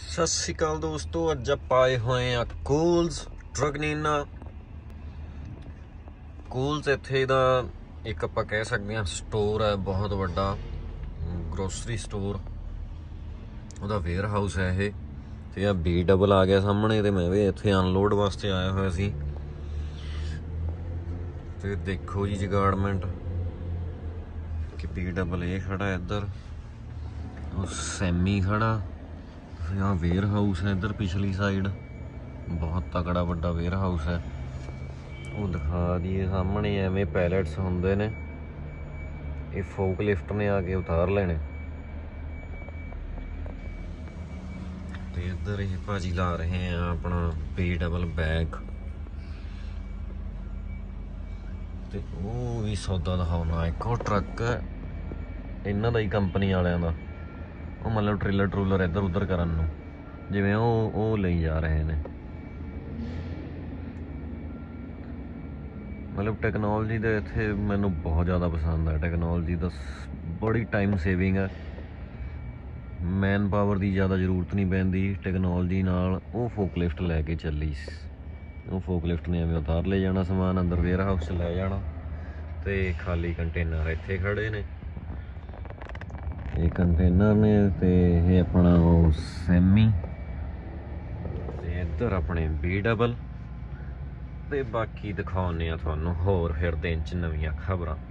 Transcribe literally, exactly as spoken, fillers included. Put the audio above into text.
ਸਤਿ ਸ਼੍ਰੀ ਅਕਾਲ ਦੋਸਤੋ, ਅੱਜ ਆਪਾਂ ਆਏ ਹੋਏ ਆ ਕੂਲਜ਼ ਟਰਗਨੀਨਾ। ਕੂਲਜ਼ ਇੱਥੇ ਦਾ ਇੱਕ ਆਪਾਂ ਕਹਿ ਸਕਦੇ ਹਾਂ ਸਟੋਰ ਹੈ, ਬਹੁਤ ਵੱਡਾ ਗਰੋਸਰੀ ਸਟੋਰ, ਉਹਦਾ ਵੇਅਰ ਹਾਊਸ ਹੈ ਇਹ। ਤੇ ਆ ਬੀ ਡਬਲ ਆ ਗਿਆ ਸਾਹਮਣੇ, ਤੇ ਮੈਂ ਵੀ ਇੱਥੇ ਅਨਲੋਡ ਵਾਸਤੇ ਆਇਆ ਹੋਇਆ ਸੀ। ਤੇ ਦੇਖੋ ਜੀ ਜਗਾੜਮੈਂਟ ਕਿ ਬੀ ਡਬਲ ਇਹ ਖੜਾ ਇੱਧਰ, ਉਹ ਸੈਮੀ ਖੜਾ, यहाँ वेयर हाउस है इधर पिछली साइड, बहुत तगड़ा बड़ा वेयर हाउस है। वो दिखा दिए सामने एवें पैलेट्स होंदे ने, ये फोक लिफ्ट ने आके उतार लेने। तो इधर ये भाजी ला रहे हैं अपना बी डबल बैग, ते वो भी सौदा दिखाना। एक और ट्रक है इन्हां दा ही कंपनी वालियां दा, ਉਹ ਮਤਲਬ ਟ੍ਰੇਲਰ ਟਰੂਲਰ ਇੱਧਰ ਉੱਧਰ ਕਰਨ ਨੂੰ, ਜਿਵੇਂ ਉਹ ਉਹ ਲਈ ਜਾ ਰਹੇ ਨੇ। ਮਤਲਬ ਟੈਕਨੋਲੋਜੀ ਦੇ ਇੱਥੇ ਮੈਨੂੰ ਬਹੁਤ ਜ਼ਿਆਦਾ ਪਸੰਦ ਹੈ। ਟੈਕਨੋਲੋਜੀ ਦਾ ਬੜੀ ਟਾਈਮ ਸੇਵਿੰਗ ਹੈ, ਮੈਨ ਪਾਵਰ ਦੀ ਜ਼ਿਆਦਾ ਜ਼ਰੂਰਤ ਨਹੀਂ ਪੈਂਦੀ ਟੈਕਨੋਲੋਜੀ ਨਾਲ। ਉਹ ਫੋਕ ਲਿਫਟ ਲੈ ਕੇ ਚੱਲੀ, ਉਹ ਫੋਕ ਲਿਫਟ ਨੇ ਐਵੇਂ ਉਤਾਰ ਲੈ ਜਾਣਾ ਸਮਾਨ, ਅੰਦਰ ਵੇਅਰ ਹਾਊਸ 'ਚ ਲੈ ਜਾਣਾ, ਤੇ ਖਾਲੀ ਕੰਟੇਨਰ ਇੱਥੇ ਖੜੇ ਨੇ। ਇਹ ਕੰਟੇਨਰ ਨੇ ਤੇ ਇਹ ਆਪਣਾ ਉਹ ਸੈਮੀ, ਤੇ ਇੱਧਰ ਆਪਣੇ ਬੀ ਡਬਲ। ਤੇ ਬਾਕੀ ਦਿਖਾਉਂਦੇ ਆ ਤੁਹਾਨੂੰ ਹੋਰ ਫਿਰ ਦਿਨ 'ਚ ਨਵੀਆਂ ਖਬਰਾਂ।